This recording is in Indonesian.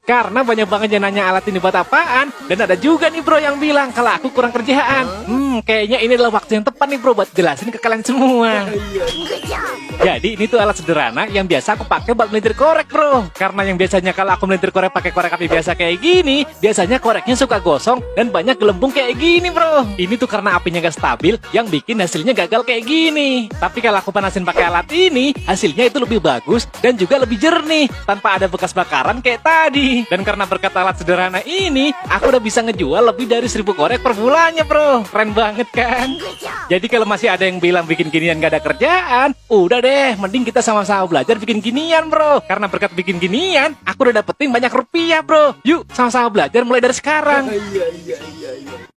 Karena banyak banget yang nanya alat ini buat apaan. Dan ada juga nih bro yang bilang kalau aku kurang kerjaan. Kayaknya ini adalah waktu yang tepat nih bro buat jelasin ke kalian semua. Jadi ini tuh alat sederhana yang biasa aku pakai buat melintir korek bro. Karena yang biasanya kalau aku melintir korek pakai korek api biasa kayak gini, biasanya koreknya suka gosong dan banyak gelembung kayak gini bro. Ini tuh karena apinya gak stabil yang bikin hasilnya gagal kayak gini. Tapi kalau aku panasin pakai alat ini, hasilnya itu lebih bagus dan juga lebih jernih tanpa ada bekas bakaran kayak tadi. Dan karena berkat alat sederhana ini, aku udah bisa ngejual lebih dari 1000 korek per bulannya bro. Keren banget kan? Jadi kalau masih ada yang bilang bikin ginian gak ada kerjaan, udah deh, mending kita sama-sama belajar bikin ginian bro. Karena berkat bikin ginian, aku udah dapetin banyak rupiah bro. Yuk sama-sama belajar mulai dari sekarang.